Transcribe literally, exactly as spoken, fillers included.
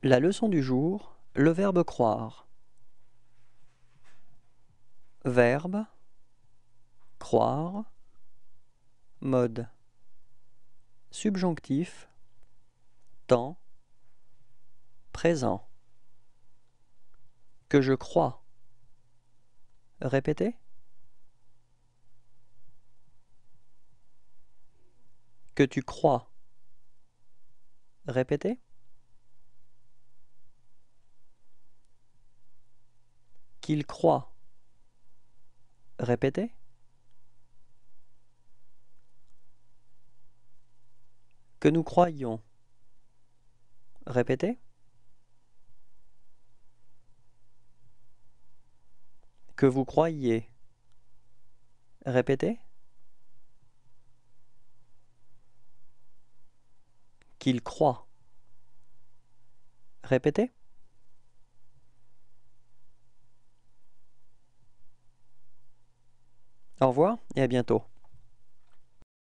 La leçon du jour, le verbe croire. Verbe, croire, mode. Subjonctif, temps, présent. Que je crois. Répétez. Que tu crois. Répétez. Qu'il croit. Répétez. Que nous croyions. Répétez. Que vous croyiez. Répétez. Qu'il croit. Répétez. Au revoir et à bientôt.